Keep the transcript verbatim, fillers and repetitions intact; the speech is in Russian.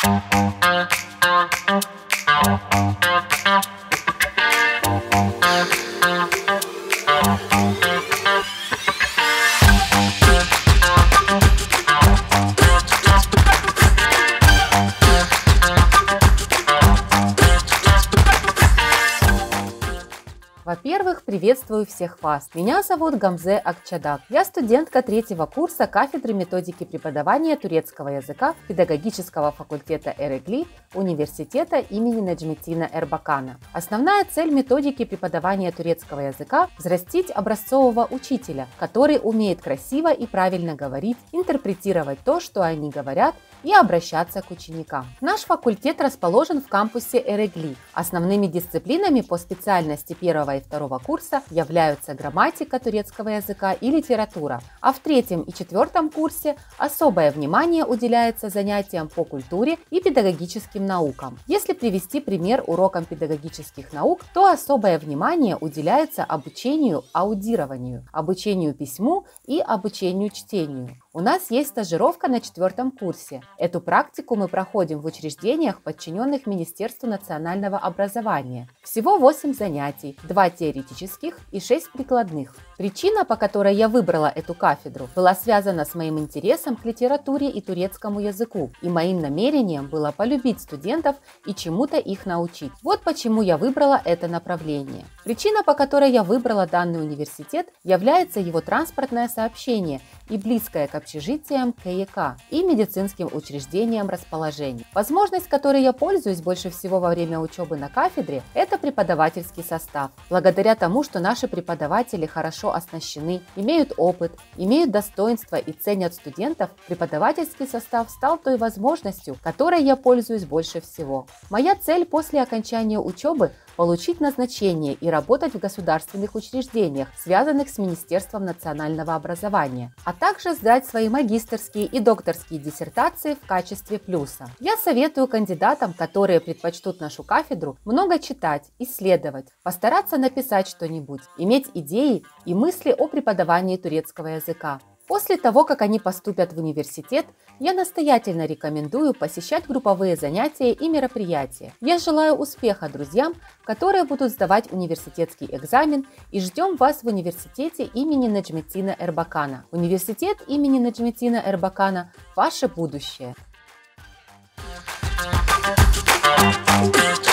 Во-первых, приветствую всех вас. Меня зовут Гамзе Акчадак. Я студентка третьего курса кафедры методики преподавания турецкого языка педагогического факультета Эрегли университета имени Неджметина Эрбакана. Основная цель методики преподавания турецкого языка – взрастить образцового учителя, который умеет красиво и правильно говорить, интерпретировать то, что они говорят, и обращаться к ученикам. Наш факультет расположен в кампусе Эрегли. Основными дисциплинами по специальности первого и второго курса являются грамматика турецкого языка и литература, а в третьем и четвертом курсе особое внимание уделяется занятиям по культуре и педагогическим наукам. Если привести пример урокам педагогических наук, то особое внимание уделяется обучению аудированию, обучению письму и обучению чтению. У нас есть стажировка на четвертом курсе. Эту практику мы проходим в учреждениях, подчиненных Министерству национального образования. Всего восемь занятий, два теоретических и шесть прикладных. Причина, по которой я выбрала эту кафедру, была связана с моим интересом к литературе и турецкому языку, и моим намерением было полюбить студентов и чему-то их научить. Вот почему я выбрала это направление. Причина, по которой я выбрала данный университет, является его транспортное сообщение и близкое к общежитиям КЕК и медицинским учреждениям расположение. Возможность, которой я пользуюсь больше всего во время учебы на кафедре, это преподавательский состав. Благодаря тому, что наши преподаватели хорошо оснащены, имеют опыт, имеют достоинство и ценят студентов, преподавательский состав стал той возможностью, которой я пользуюсь больше всего. Моя цель после окончания учебы – получить назначение и работать в государственных учреждениях, связанных с Министерством национального образования, а также сдать свои магистерские и докторские диссертации в качестве плюса. Я советую кандидатам, которые предпочтут нашу кафедру, много читать, исследовать, постараться написать что-нибудь, иметь идеи и мысли о преподавании турецкого языка. После того, как они поступят в университет, я настоятельно рекомендую посещать групповые занятия и мероприятия. Я желаю успеха друзьям, которые будут сдавать университетский экзамен, и ждем вас в университете имени Неджметина Эрбакана. Университет имени Неджметина Эрбакана – ваше будущее.